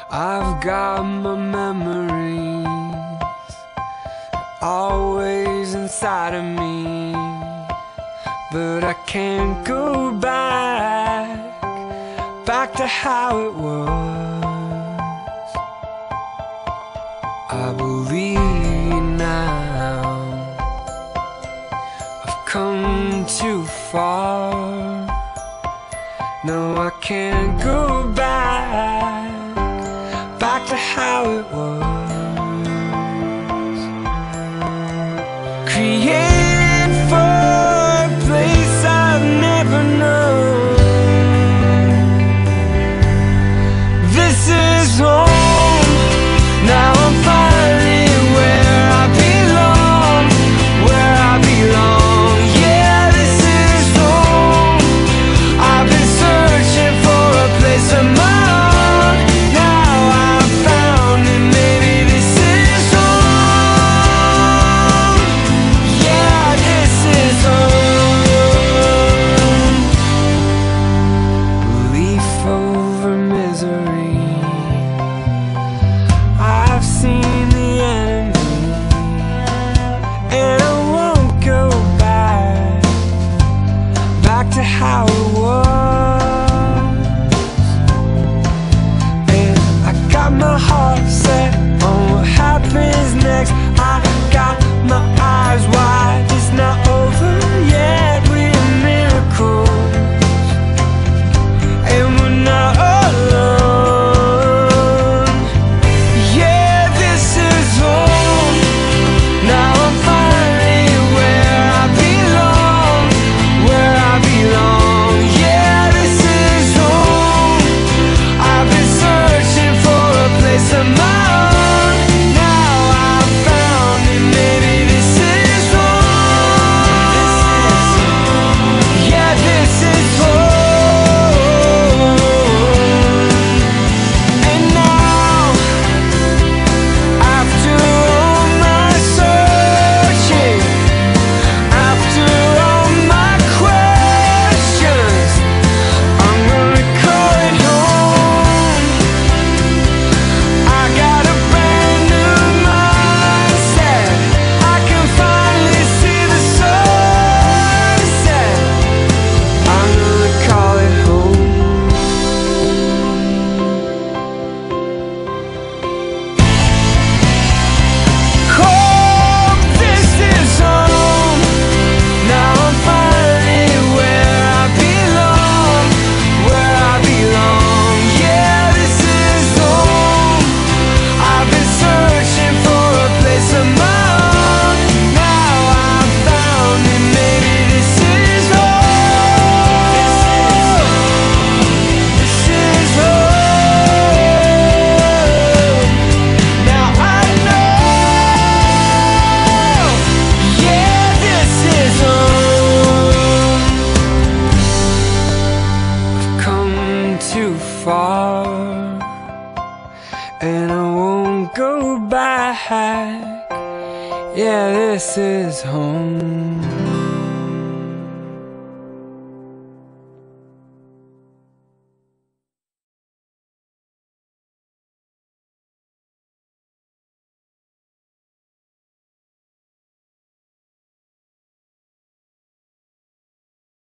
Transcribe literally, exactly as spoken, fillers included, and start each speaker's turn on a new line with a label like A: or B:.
A: I've got my memories always inside of me, but I can't go back, back to how it was. I believe now I've come too far. No, I can't go back, back to how it was. Create for a place I've never known. This is home. Now I'm finally where I belong, where I belong. Yeah, this is home. I've been searching for a place of my own. Now I've found it, maybe this is home. Yeah, this is home. Relief over misery. I've seen the enemy, and I won't go back, back to how it was. And I got my heart set on what happens next. I got my eyes wide, it's not over yet. We're miracles, and we're not alone. Yeah, this is home. Now I'm finally where I belong, where I belong. Yeah, this is home. I've been searching for a place of my own. Now I've found it, maybe this is home. Yeah, this is home. And now, after all my searching, after all my questions, I'm gonna call it home. I got a brand new mindset. I can finally see the sunset. I'm gonna call it home. Home, this is home. Now I'm finally where I belong, where I belong. Yeah, this is home. I've been searching for a place of my own. Now I've found it, maybe this is home. This is home. Now I know. Yeah, this is home. I've come too far, and I won't go back. Yeah, this is home.